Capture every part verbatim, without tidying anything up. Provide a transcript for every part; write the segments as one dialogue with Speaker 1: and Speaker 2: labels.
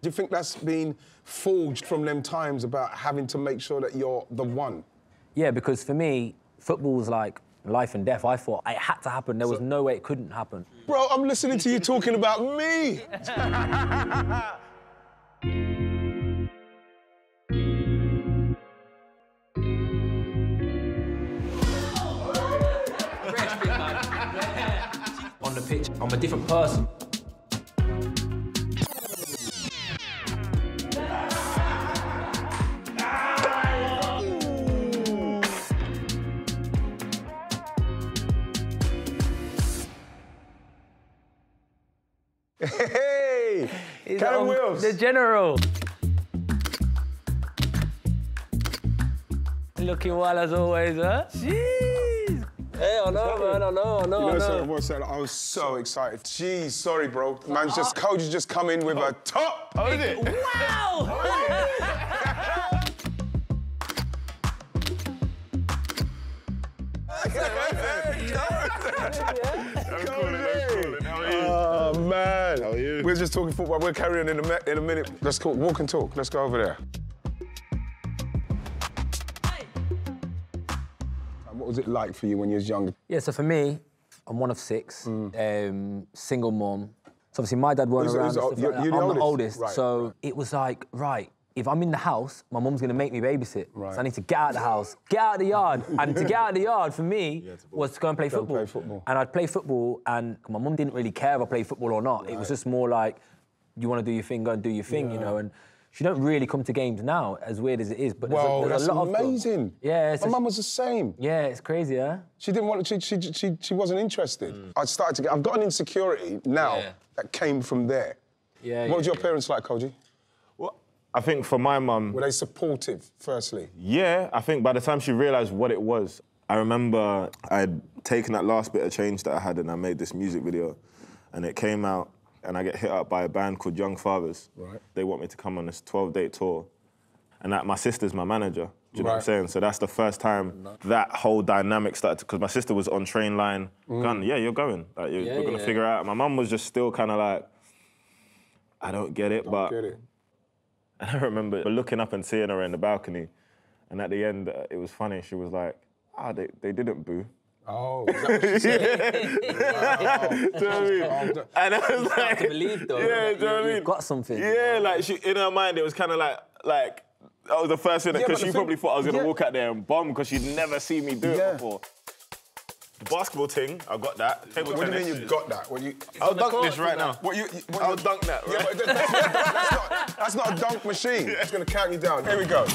Speaker 1: Do you think that's been forged from them times about having to make sure that you're the one?
Speaker 2: Yeah, because for me, football's like life and death. I thought it had to happen. There was so, no way it couldn't happen.
Speaker 1: Bro, I'm listening to you talking about me.
Speaker 2: On the pitch, I'm a different person.
Speaker 1: Hey,
Speaker 2: He's
Speaker 1: Callum Wills.
Speaker 2: The general. Looking well as always, huh? Jeez. Hey, I know, man, I know, I know,
Speaker 1: you know,
Speaker 2: I know.
Speaker 1: Sir, what's that? I was so excited. Jeez, sorry, bro. Man's just, Kojey just come in with oh. a top.
Speaker 3: Oh, is it?
Speaker 2: Wow!
Speaker 1: Oh, man.
Speaker 3: How are you?
Speaker 1: We're just talking football. We're carrying in a, in a minute. Let's go, walk and talk. Let's go over there. What was it like for you when you was younger?
Speaker 2: Yeah, so for me, I'm one of six, mm. um, single mom. So obviously my dad weren't
Speaker 1: who's,
Speaker 2: around.
Speaker 1: Who's,
Speaker 2: and stuff
Speaker 1: you're,
Speaker 2: like that.
Speaker 1: you're the
Speaker 2: I'm
Speaker 1: oldest?
Speaker 2: the oldest,
Speaker 1: right,
Speaker 2: so
Speaker 1: right.
Speaker 2: it was like, right, if I'm in the house, my mum's gonna make me babysit.
Speaker 1: Right.
Speaker 2: So I need to get out of the house, get out of the yard. And to get out of the yard, for me, yeah, was to go and play
Speaker 1: go
Speaker 2: football.
Speaker 1: play football.
Speaker 2: And I'd play football, and my mum didn't really care if I played football or not. Right. It was just more like, you wanna do your thing, go and do your thing, yeah. you know? And she don't really come to games now, as weird as it is. But
Speaker 1: well,
Speaker 2: there's a, there's
Speaker 1: that's
Speaker 2: a lot
Speaker 1: amazing.
Speaker 2: Of yeah,
Speaker 1: my mum was the same.
Speaker 2: Yeah, it's crazy, huh?
Speaker 1: She didn't want. She she she, she wasn't interested. Mm. I started to get. I've got an insecurity now yeah. that came from there.
Speaker 2: Yeah.
Speaker 1: What
Speaker 2: yeah,
Speaker 1: was your
Speaker 2: yeah.
Speaker 1: parents like, Kojey?
Speaker 3: Well, I think for my mum.
Speaker 1: Were they supportive? Firstly.
Speaker 3: Yeah, I think by the time she realised what it was, I remember I'd taken that last bit of change that I had and I made this music video, and it came out. And I get hit up by a band called Young Fathers. Right. They want me to come on this twelve-date tour. And that, my sister's my manager, do you know right. what I'm saying? So that's the first time no. that whole dynamic started, because my sister was on train line, mm. going, yeah, you're going. Like, you're, yeah, you're gonna yeah. figure it out. My mum was just still kind of like, I don't get it,
Speaker 1: don't
Speaker 3: but...
Speaker 1: Get it.
Speaker 3: And I remember looking up and seeing her in the balcony, and at the end, uh, it was funny, she was like, ah, oh, they, they didn't boo.
Speaker 1: Oh, is that what she said?
Speaker 3: Wow. Do you know what I mean? And I was like...
Speaker 2: to believe, though.
Speaker 3: Yeah,
Speaker 2: like,
Speaker 3: do you know what I mean?
Speaker 2: You've got something.
Speaker 3: Yeah, like, she, in her mind, it was kind of like, like, that was the first thing, because yeah, she thing, probably thought I was going to yeah. walk out there and bomb, because she'd never seen me do yeah. it before. The basketball thing, I got that. Table
Speaker 1: what
Speaker 3: tennis.
Speaker 1: do you mean you got that? What you,
Speaker 3: I'll dunk this right now.
Speaker 1: What you, what
Speaker 3: I'll
Speaker 1: you,
Speaker 3: dunk that, right?
Speaker 1: Yeah, but that's, that's, not, that's not a dunk machine. It's going to count you down. Here we go.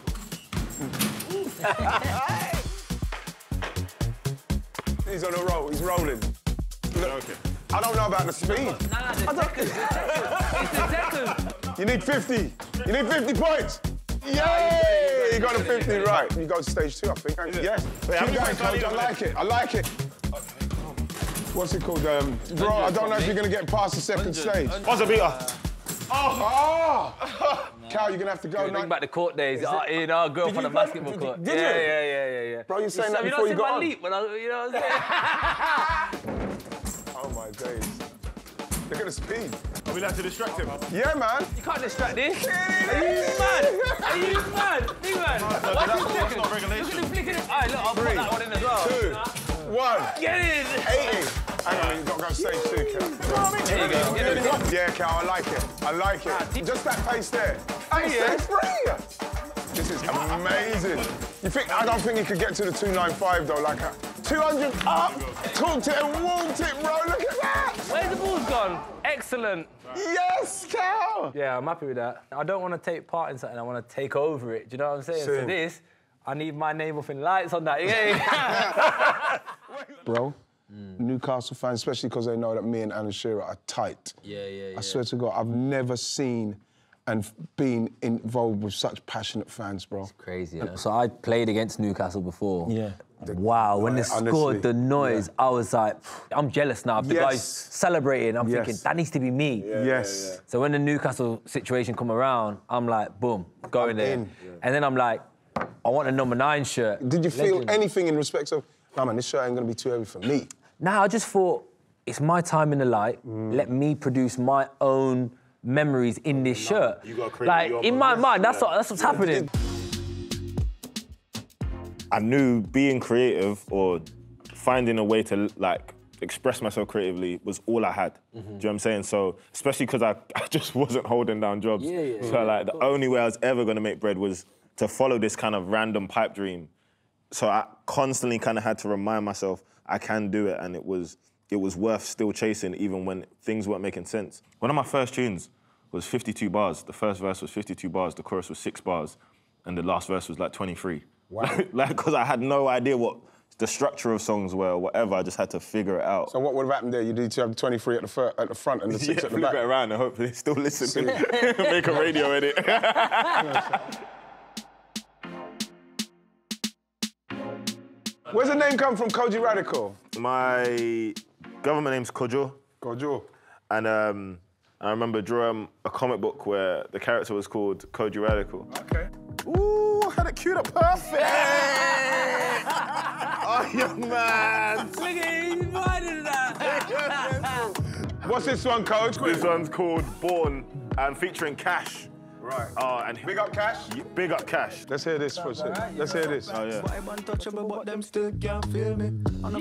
Speaker 1: He's on a roll, he's rolling. Look, okay. I don't know about the speed.
Speaker 2: No, no, the seconds, it's the seconds.
Speaker 1: You need fifty. You need fifty points. Yay! You got a fifty, right. You go to stage two, I think. Yes. Wait, keep going, Coach. I like it. I like it. What's it called? Um, bro, I don't know if you're going to get past the second stage.
Speaker 3: What's a beater?
Speaker 1: Oh! oh. Cal, you're going to have to go.
Speaker 2: Bring back the court days. Uh, you know, I grew up on a basketball did, court.
Speaker 1: Did
Speaker 2: yeah,
Speaker 1: you?
Speaker 2: Yeah, yeah, yeah, yeah.
Speaker 1: Bro, you're saying
Speaker 2: you
Speaker 1: that
Speaker 2: so,
Speaker 1: before
Speaker 2: you,
Speaker 1: you got
Speaker 2: my
Speaker 1: on.
Speaker 2: leap when I, you know what I'm saying?
Speaker 1: Oh, my days. Look at the speed.
Speaker 3: Are we allowed to distract him?
Speaker 1: Yeah, man.
Speaker 2: You can't distract this. Are you mad? Are you mad? Big man.
Speaker 3: No, no, that's, not, that's not regulation.
Speaker 2: Look at the flicking. All right, look, I'll Three, put that one in as well.
Speaker 1: Two, one.
Speaker 2: Get in.
Speaker 1: eighty. Hang on, you've got to go stage two, Cal.
Speaker 2: There you go. Get it.
Speaker 1: Yeah, Cal, I like it. I like it. Just that pace there. Hey, stage three. This is amazing. You think? I don't think you could get to the two ninety-five though. Like a two hundred up, talked it and walked it, bro. Look at that.
Speaker 2: Where's the ball's gone? Excellent.
Speaker 1: Yes, Cal.
Speaker 2: Yeah, I'm happy with that. I don't want to take part in something. I want to take over it. Do you know what I'm saying?
Speaker 1: Same.
Speaker 2: For this, I need my name up in lights on that. Yeah.
Speaker 1: Bro. Mm. Newcastle fans, especially because they know that me and Alan Shearer are tight.
Speaker 2: Yeah, yeah, yeah.
Speaker 1: I swear to God, I've never seen and been involved with such passionate fans, bro.
Speaker 2: It's crazy, yeah. So I played against Newcastle before.
Speaker 1: Yeah.
Speaker 2: Wow, when they scored honestly, the noise, yeah. I was like, I'm jealous now. The yes. guys celebrating, I'm yes. thinking, that needs to be me.
Speaker 1: Yeah, yes. Yeah, yeah.
Speaker 2: So when the Newcastle situation come around, I'm like, boom, going I'm there. In. Yeah. And then I'm like, I want a number nine shirt.
Speaker 1: Did you feel
Speaker 2: Legend.
Speaker 1: anything in respect of, no, man, this shirt ain't gonna be too heavy for me?
Speaker 2: Nah, I just thought, it's my time in the light. Mm. Let me produce my own memories in this shirt.
Speaker 3: You gotta create
Speaker 2: like,
Speaker 3: your
Speaker 2: in my
Speaker 3: memories.
Speaker 2: mind, that's,
Speaker 3: Yeah.
Speaker 2: what, that's what's happening.
Speaker 3: I knew being creative or finding a way to like express myself creatively was all I had. Mm-hmm. Do you know what I'm saying? So, especially because I, I just wasn't holding down jobs.
Speaker 2: Yeah, yeah,
Speaker 3: so
Speaker 2: yeah,
Speaker 3: like the only way I was ever gonna make bread was to follow this kind of random pipe dream. So I constantly kind of had to remind myself I can do it, and it was it was worth still chasing even when things weren't making sense. One of my first tunes was fifty-two bars. The first verse was fifty-two bars, the chorus was six bars, and the last verse was like twenty-three. Wow. Like, because I had no idea what the structure of songs were or whatever, I just had to figure it out.
Speaker 1: So what would have happened there? You need to have twenty-three at the, fir at the front and the six
Speaker 3: yeah,
Speaker 1: at the back?
Speaker 3: flip it around and hopefully still listen. Make a radio edit.
Speaker 1: Where's the name come from, Kojey Radical?
Speaker 3: My government name's Kojey.
Speaker 1: Kojey.
Speaker 3: And um, I remember drawing a comic book where the character was called Kojey Radical.
Speaker 1: Okay.
Speaker 3: Ooh, I had it queued up perfect! Oh, young man!
Speaker 2: Look at you, why did that?
Speaker 1: What's this one, Coach?
Speaker 3: This one's called Born and featuring Cash.
Speaker 1: Right.
Speaker 3: Oh, and
Speaker 1: Big up Cash?
Speaker 3: Yeah, big up Cash.
Speaker 1: Let's hear this for a second. Let's hear this.
Speaker 3: Oh, yeah.
Speaker 4: I'm untouchable, but them still can't feel me. On a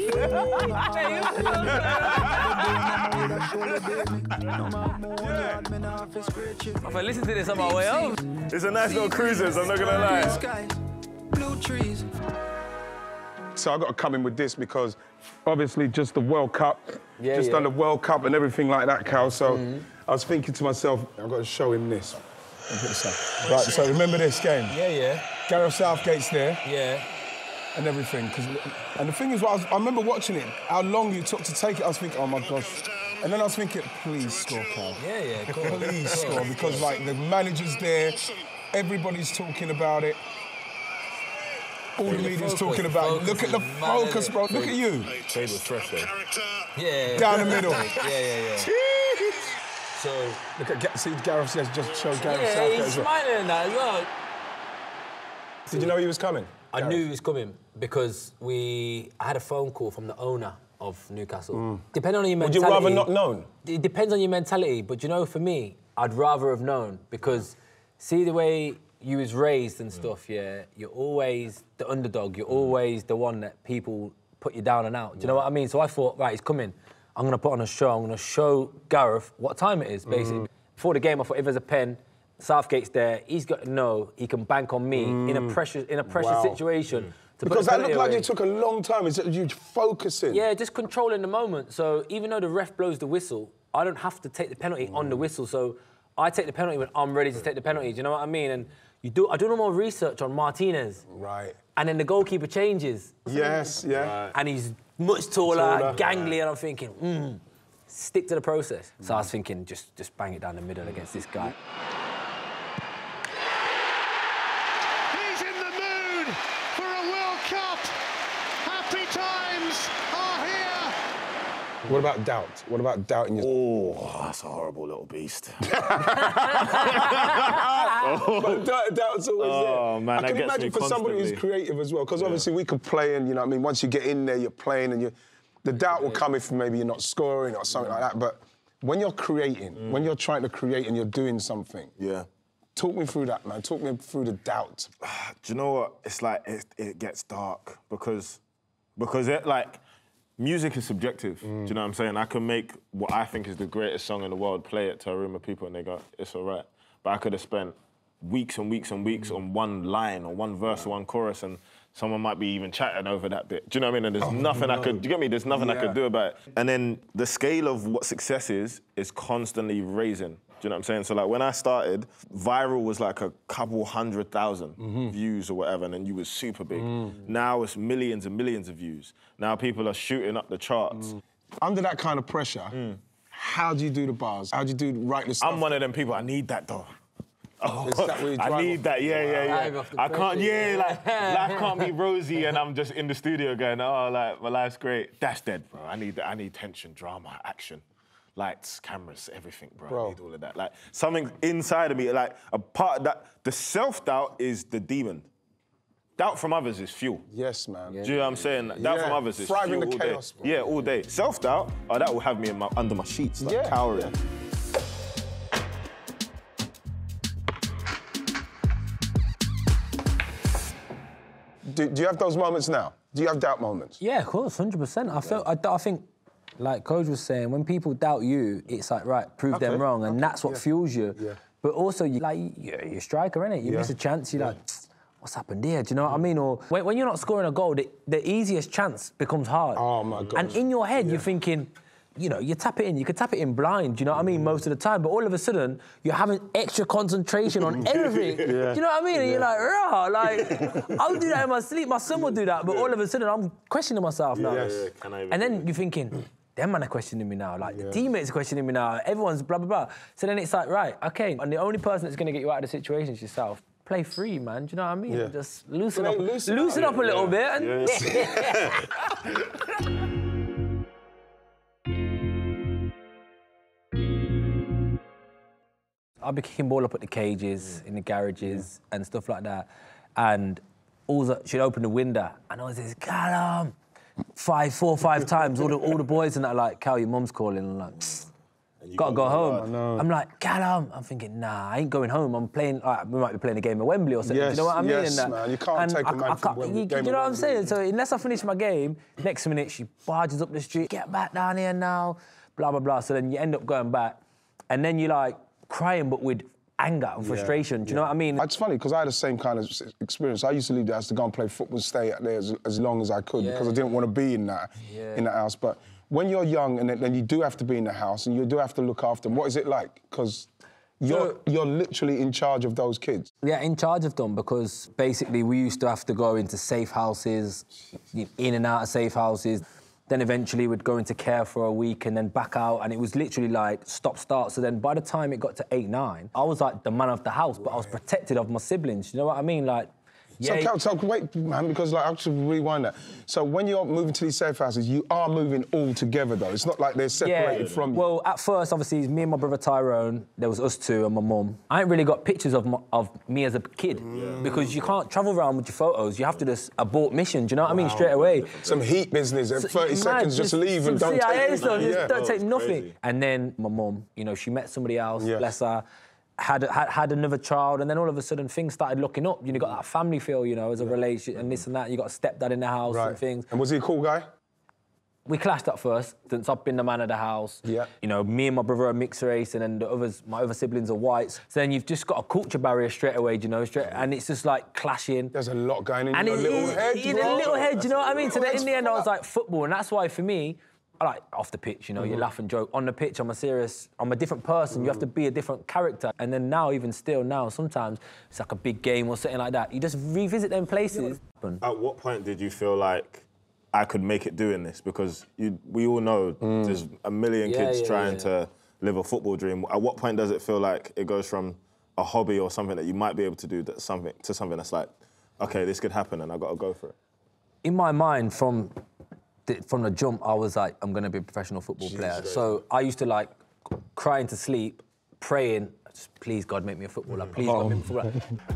Speaker 2: If I listen to this on my way home.
Speaker 3: It's a nice little cruisers, I'm not gonna lie.
Speaker 4: Blue trees.
Speaker 1: So I got to come in with this because obviously just the World Cup,
Speaker 2: Yeah,
Speaker 1: just
Speaker 2: yeah.
Speaker 1: done the World Cup and everything like that, Cal. So mm-hmm. I was thinking to myself, I've got to show him this. Right, so remember this game?
Speaker 2: Yeah, yeah.
Speaker 1: Gareth Southgate's there.
Speaker 2: Yeah.
Speaker 1: And everything. Cause, and the thing is, what I, was, I remember watching it, how long you took to take it. I was thinking, oh my gosh. And then I was thinking, please score, Cal.
Speaker 2: Yeah, yeah, cool.
Speaker 1: Please score, because like the manager's there, everybody's talking about it. All the media's
Speaker 2: focus,
Speaker 1: talking about it. Look at the
Speaker 2: focus is
Speaker 1: focus,
Speaker 2: mad,
Speaker 1: bro. Look at you.
Speaker 3: Trade was fresh though.
Speaker 2: Yeah.
Speaker 1: Down the middle.
Speaker 2: Yeah, yeah, yeah. So,
Speaker 1: Look at, Ga- see, Gareth says just show Gareth
Speaker 2: yeah,
Speaker 1: Southgate
Speaker 2: he's
Speaker 1: as well.
Speaker 2: smiling at that as well.
Speaker 1: Did you know he was coming?
Speaker 2: I
Speaker 1: Gareth?
Speaker 2: knew he was coming because we. I had a phone call from the owner of Newcastle. Depending on your
Speaker 1: Would you
Speaker 2: mentality.
Speaker 1: rather not known?
Speaker 2: It depends on your mentality, but you know, for me, I'd rather have known because see the way you was raised and stuff. Yeah, you're always the underdog. You're always the one that people put you down and out. Do you know what I mean? So I thought, right, he's coming. I'm going to put on a show. I'm going to show Gareth what time it is, basically. Mm. Before the game, I thought if there's a pen, Southgate's there. He's got to know he can bank on me mm. in a pressure in a pressure
Speaker 1: Wow.
Speaker 2: situation. Mm. To
Speaker 1: Because that looked like
Speaker 2: away.
Speaker 1: you took a long time. Is it you focusing?
Speaker 2: Yeah, just controlling the moment. So even though the ref blows the whistle, I don't have to take the penalty mm. on the whistle. So I take the penalty when I'm ready to take the penalty. Do you know what I mean? And you do. I do no more research on Martinez.
Speaker 1: Right.
Speaker 2: And then the goalkeeper changes.
Speaker 1: Yes, yeah.
Speaker 2: Right. And he's much taller,
Speaker 1: Taller.
Speaker 2: gangly, right. And I'm thinking, hmm. Stick to the process. Mm. So I was thinking, just, just bang it down the middle against this guy.
Speaker 5: He's in the mood for a World Cup. Happy times are here.
Speaker 1: What about doubt? What about doubting yourself?
Speaker 3: Oh, that's a horrible little beast.
Speaker 1: But doubt, doubt's always
Speaker 3: Oh,
Speaker 1: there.
Speaker 3: man,
Speaker 1: I
Speaker 3: that
Speaker 1: can
Speaker 3: gets
Speaker 1: imagine
Speaker 3: me
Speaker 1: for somebody who's
Speaker 3: constantly.
Speaker 1: creative as well, because
Speaker 3: Yeah.
Speaker 1: obviously we could play and, you know what I mean, once you get in there, you're playing and you the doubt will come if maybe you're not scoring or something like that. But when you're creating, mm. when you're trying to create and you're doing something,
Speaker 3: Yeah.
Speaker 1: talk me through that, man. Talk me through the doubt.
Speaker 3: Do you know what? It's like, it, it gets dark because, because it, like, music is subjective. Mm. Do you know what I'm saying? I can make what I think is the greatest song in the world, play it to a room of people and they go, it's all right. But I could have spent weeks and weeks and weeks mm. on one line or one verse or one chorus and someone might be even chatting over that bit. Do you know what I mean? And there's oh, nothing no. I could, do you get me? There's nothing yeah. I could do about it. And then the scale of what success is, is constantly raising. Do you know what I'm saying? So like when I started, viral was like a couple hundred thousand mm-hmm. views or whatever, and then you was super big. Mm. Now it's millions and millions of views. Now people are shooting up the charts.
Speaker 1: Mm. Under that kind of pressure, mm. how do you do the bars? How do you do write the stuff?
Speaker 3: I'm one of them people, I need that though. Oh,
Speaker 1: that
Speaker 3: I need that, yeah, yeah, yeah. I can't, yeah, like, life can't be rosy and I'm just in the studio going, oh, like, my life's great. That's dead, bro. I need that. I need tension, drama, action, lights, cameras, everything, bro. bro. I need all of that. Like, something inside of me, like, a part of that, the self-doubt is the demon. Doubt from others is fuel.
Speaker 1: Yes, man.
Speaker 3: Yeah. Do you know what I'm saying? Doubt yeah. from others is
Speaker 1: Thriving
Speaker 3: fuel
Speaker 1: the
Speaker 3: all
Speaker 1: chaos,
Speaker 3: day.
Speaker 1: bro.
Speaker 3: Yeah, all day. Self-doubt, oh, that will have me in my, under my sheets, like,
Speaker 1: yeah.
Speaker 3: cowering.
Speaker 1: Yeah. Do, do you have those moments now? Do you have doubt moments?
Speaker 2: Yeah, of course, one hundred percent. I felt, I, I think, like Kojey was saying, when people doubt you, it's like, right, prove
Speaker 1: Okay,
Speaker 2: them wrong, and
Speaker 1: okay,
Speaker 2: that's what
Speaker 1: yeah.
Speaker 2: fuels you.
Speaker 1: Yeah.
Speaker 2: But also, you, like, you're, you're a striker, innit? You
Speaker 1: Yeah.
Speaker 2: miss a chance, you're
Speaker 1: Yeah.
Speaker 2: like, what's happened here? Do you know what I mean? Or when, when you're not scoring a goal, the, the easiest chance becomes hard.
Speaker 1: Oh, my God.
Speaker 2: And in your head,
Speaker 1: Yeah.
Speaker 2: you're thinking, you know, you tap it in, you could tap it in blind, do you know what I mean, most of the time, but all of a sudden, you're having extra concentration on everything.
Speaker 1: Yeah.
Speaker 2: Do you know what I mean? And you're like, rah, like, I'll do that in my sleep, my son will do that, but all of a sudden, I'm questioning myself now.
Speaker 1: Yes.
Speaker 3: Yeah, can I even
Speaker 2: And
Speaker 3: do
Speaker 2: then
Speaker 3: it?
Speaker 2: you're thinking, them man are questioning me now, like,
Speaker 1: Yeah.
Speaker 2: the teammates are questioning me now, everyone's blah, blah, blah. So then it's like, right, okay, and the only person that's gonna get you out of the situation is yourself. Play free, man, do you know what I mean?
Speaker 1: Yeah.
Speaker 2: Just loosen
Speaker 1: Play-
Speaker 2: up,
Speaker 1: loosen
Speaker 2: loosen,
Speaker 1: up.
Speaker 2: up a little bit. And
Speaker 3: Yeah.
Speaker 2: I'll be kicking ball up at the cages, in the garages, and stuff like that. And all the, she'd open the window, and I was this, Callum! Five, four, five times, all the, all the boys and that, like, Cal, your mum's calling, and I'm like, gotta go home. I'm like, Callum, I'm thinking, nah, I ain't going home. I'm playing, like, we might be playing a game at Wembley or something.
Speaker 1: Yes,
Speaker 2: do you know what I mean?
Speaker 1: yes,
Speaker 2: and that.
Speaker 1: man, you can't
Speaker 2: and
Speaker 1: take a
Speaker 2: I-
Speaker 1: man
Speaker 2: I
Speaker 1: from
Speaker 2: can't-
Speaker 1: Wembley-
Speaker 2: you,
Speaker 1: game
Speaker 2: you
Speaker 1: at
Speaker 2: know what I'm
Speaker 1: Wembley.
Speaker 2: saying? So unless I finish my game, next minute she barges up the street, get back down here now, blah, blah, blah. So then you end up going back, and then you're like crying, but with anger and frustration. Do you know what I mean?
Speaker 1: It's funny, because I had the same kind of experience. I used to leave the house to go and play football, stay out there as, as long as I could,
Speaker 2: Yeah.
Speaker 1: because I didn't want to be in that,
Speaker 2: Yeah.
Speaker 1: in that house. But when you're young and then, then you do have to be in the house and you do have to look after them, what is it like? Because you're,
Speaker 2: So-
Speaker 1: you're literally in charge of those kids.
Speaker 2: Yeah, in charge of them, because basically we used to have to go into safe houses, in and out of safe houses. Then eventually we'd go into care for a week and then back out, and it was literally like stop-start. So then by the time it got to eight, nine, I was like the man of the house, but I was protected of my siblings. You know what I mean? Like,
Speaker 1: So,
Speaker 2: yeah,
Speaker 1: Cal, so wait, man, because like I should rewind that. So when you're moving to these safe houses, you are moving all together though. It's not like they're separated from you.
Speaker 2: Well, at first, obviously, it's me and my brother Tyrone. There was us two and my mum. I ain't really got pictures of my, of me as a kid because you can't travel around with your photos. You have to just abort mission. Do you know what I mean? Straight away.
Speaker 1: Some heat business. At thirty
Speaker 2: Mad,
Speaker 1: seconds, just leave and
Speaker 2: some
Speaker 1: don't
Speaker 2: C I A
Speaker 1: take
Speaker 2: stuff,
Speaker 1: anything.
Speaker 2: just
Speaker 1: Yeah.
Speaker 2: don't take
Speaker 3: it's
Speaker 2: nothing.
Speaker 3: crazy.
Speaker 2: And then my mum, you know, she met somebody else,
Speaker 1: Yes.
Speaker 2: bless her. Had, had had another child, and then all of a sudden things started looking up. You know, got that family feel, you know, as a relationship, and this and that. You got a stepdad in the house and things.
Speaker 1: And was he a cool guy?
Speaker 2: We clashed at first, since I've been the man of the house.
Speaker 1: Yeah.
Speaker 2: You know, me and my brother are mixed race, and then the others, my other siblings are whites. So then you've just got a culture barrier straight away, do you know, straight, and it's just like clashing.
Speaker 1: There's a lot going in
Speaker 2: And
Speaker 1: your
Speaker 2: it-
Speaker 1: little
Speaker 2: it-
Speaker 1: head,
Speaker 2: in
Speaker 1: bro.
Speaker 2: a little head, do you know what I mean? So then
Speaker 1: Let's
Speaker 2: in the end, I was
Speaker 1: fuck.
Speaker 2: like, football, and that's why for me, I like off the pitch, you know,
Speaker 1: Mm-hmm.
Speaker 2: you laugh and joke. On the pitch, I'm a serious, I'm a different person. You have to be a different character. And then now, even still now, sometimes it's like a big game or something like that. You just revisit them places.
Speaker 3: At what point did you feel like I could make it doing this? Because you, we all know there's a million
Speaker 2: Yeah,
Speaker 3: kids
Speaker 2: yeah,
Speaker 3: trying
Speaker 2: yeah.
Speaker 3: to live a football dream. At what point does it feel like it goes from a hobby or something that you might be able to do that's something to something that's like, okay, this could happen and I got to go for it?
Speaker 2: In my mind, from the, from the jump, I was like, I'm going to be a professional football player. So I used to like crying to sleep, praying, just, please God, make me a footballer. Please God, make me a footballer.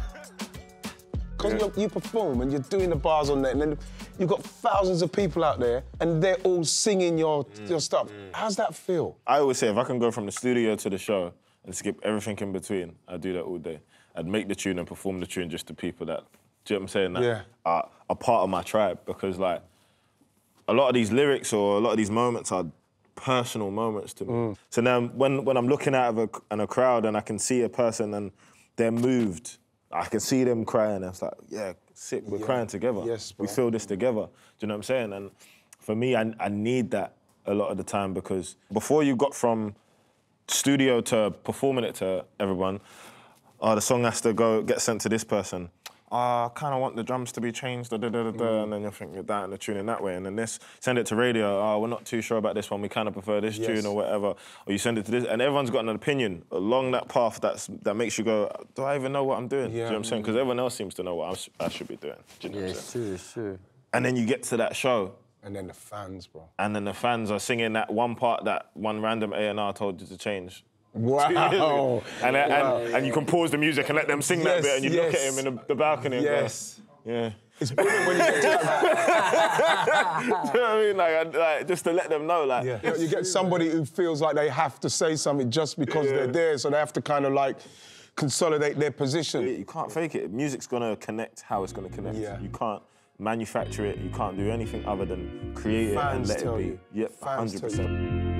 Speaker 1: Because you perform and you're doing the bars on there, and then you've got thousands of people out there, and they're all singing your, your stuff. How's that feel?
Speaker 3: I always say if I can go from the studio to the show and skip everything in between, I'd do that all day. I'd make the tune and perform the tune just to people that, do you know what I'm saying? That
Speaker 1: Yeah.
Speaker 3: are, are part of my tribe, because like, a lot of these lyrics or a lot of these moments are personal moments to me. So now when, when I'm looking out of a, in a crowd and I can see a person and they're moved, I can see them crying, and it's like, yeah, sick, we're
Speaker 1: Yeah.
Speaker 3: crying together.
Speaker 1: Yes,
Speaker 3: we
Speaker 1: bro.
Speaker 3: feel this together. Do you know what I'm saying? And for me, I, I need that a lot of the time, because before you got from studio to performing it to everyone, oh, the song has to go get sent to this person. Uh, I kind of want the drums to be changed, da, da, da, da, da,
Speaker 1: Mm.
Speaker 3: and then you're thinking that and the tune in that way. And then this, send it to radio, oh, we're not too sure about this one, we kind of prefer this
Speaker 1: Yes.
Speaker 3: tune or whatever. Or you send it to this, and everyone's got an opinion along that path that's, that makes you go, do I even know what I'm doing? Do you know what I'm saying? Because everyone else seems to know what I'm, s- I should be doing. Do you know
Speaker 2: Yeah,
Speaker 3: what I'm
Speaker 2: it's
Speaker 3: saying?
Speaker 2: true, it's true.
Speaker 3: And then you get to that show,
Speaker 1: And then the fans, bro.
Speaker 3: and then the fans are singing that one part that one random A and R told you to change.
Speaker 1: Wow.
Speaker 3: And, and, and, and you can pause the music and let them sing that
Speaker 1: Yes,
Speaker 3: bit, and you look at
Speaker 1: yes.
Speaker 3: him in the, the balcony and
Speaker 1: Yes.
Speaker 3: go, yeah.
Speaker 1: It's brilliant when you get to that.
Speaker 3: Do you know what I mean? Like, I- like, just to let them know, like...
Speaker 1: You know, you get somebody who feels like they have to say something just because
Speaker 3: Yeah.
Speaker 1: they're there, so they have to kind of like consolidate their position.
Speaker 3: You can't fake it. Music's gonna connect how it's gonna connect.
Speaker 1: Yeah.
Speaker 3: You can't manufacture it. You can't do anything other than create
Speaker 1: Fans
Speaker 3: it and let
Speaker 1: tell
Speaker 3: it be.
Speaker 1: you.
Speaker 3: Yep, one
Speaker 1: Fans
Speaker 3: hundred
Speaker 1: tell
Speaker 3: percent.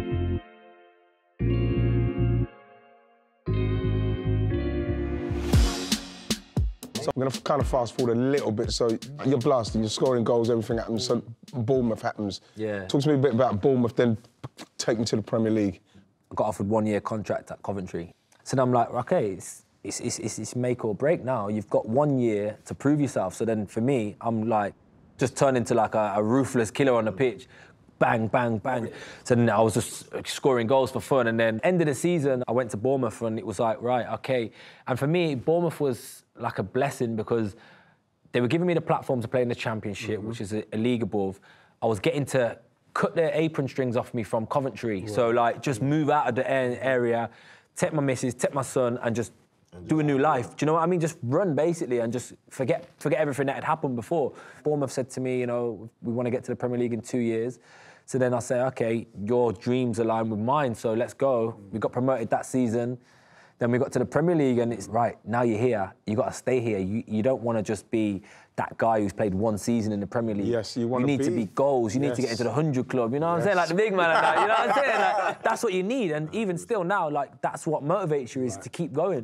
Speaker 1: So I'm going to kind of fast forward a little bit. So you're blasting, you're scoring goals, everything happens. So Bournemouth happens.
Speaker 2: Yeah.
Speaker 1: Talk to me a bit about Bournemouth, then take me to the Premier League.
Speaker 2: I got offered one year contract at Coventry. So then I'm like, okay, it's, it's, it's, it's, it's make or break now. You've got one year to prove yourself. So then for me, I'm like, just turn into like a, a ruthless killer on the pitch. Bang, bang, bang. So then I was just scoring goals for fun. And then end of the season, I went to Bournemouth and it was like, right, okay. And for me, Bournemouth was like a blessing because they were giving me the platform to play in the Championship, mm-hmm. which is a, a league above. I was getting to cut their apron strings off me from Coventry. Right. So like, just move out of the area, take my missus, take my son, and just and do a new life. Do you know what I mean? Just run, basically, and just forget forget everything that had happened before. Bournemouth said to me, you know, we want to get to the Premier League in two years. So then I say, OK, your dreams align with mine, so let's go. We got promoted that season. Then we got to the Premier League, and it's, right, now you're here. You got to stay here. You, you don't want to just be that guy who's played one season in the Premier League.
Speaker 1: Yes, you want
Speaker 2: to be. You need to be goals. You yes. need to get into the hundred club. You know what yes. I'm saying? Like the big man and that. You know what I'm saying? Like, that's what you need. And even still now, like, that's what motivates you is right. to keep going.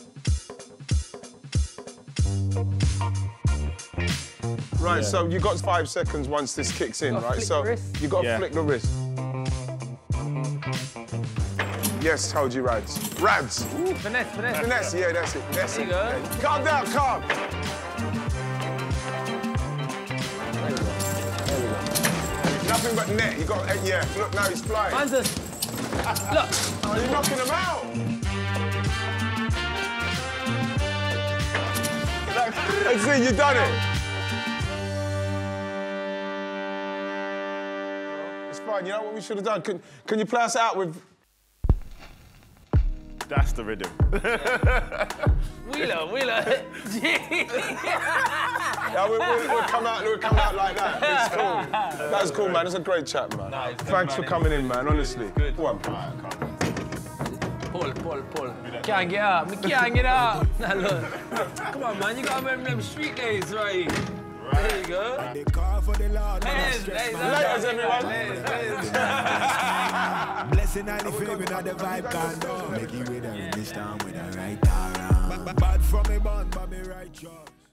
Speaker 1: Right,
Speaker 2: yeah.
Speaker 1: so you got five seconds once this kicks in, right? So you got to yeah. flick the wrist. Yes, told you, Rads. Rads.
Speaker 2: Ooh, finesse, finesse.
Speaker 1: Finesse, yeah, that's it. That's
Speaker 2: there
Speaker 1: it.
Speaker 2: you go.
Speaker 1: Yeah. Calm down, calm.
Speaker 2: There we go. There we go.
Speaker 1: Nothing but net. You got, yeah. Look, now he's flying.
Speaker 2: Man's just, look.
Speaker 1: Oh, you're knocking him out. Let's see, you done it. It's fine. You know what we should have done? Can, can you play us out with?
Speaker 3: That's the rhythm.
Speaker 2: Wheeler, Wheeler.
Speaker 1: Yeah, we'll, we'll, we'll come out. We'll come out like that. It's cool. That's cool, man. It's a great chat, man. No, Thanks for coming in, man. Honestly.
Speaker 3: Good.
Speaker 1: Go on.
Speaker 2: Pull, pull, pull. Can't get up. Me can't get up. Nah, look. Come on, man. You gotta remember them street days, right? Right. There you go. Layers, layers,
Speaker 1: everyone.
Speaker 6: Blessing and the favor that the vibe can do. Make it with her in this time with the right around. Bad from me, bad, but me right choice.